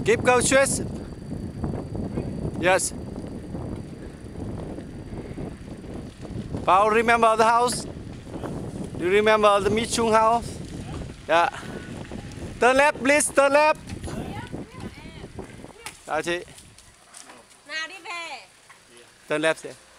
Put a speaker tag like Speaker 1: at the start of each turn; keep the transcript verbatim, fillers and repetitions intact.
Speaker 1: Keep go straight. Yes. Paul, remember the house? Do you remember the Michung house? Yeah. Turn left, please. Turn left. Chào chị.
Speaker 2: Nào đi về.
Speaker 1: Turn left.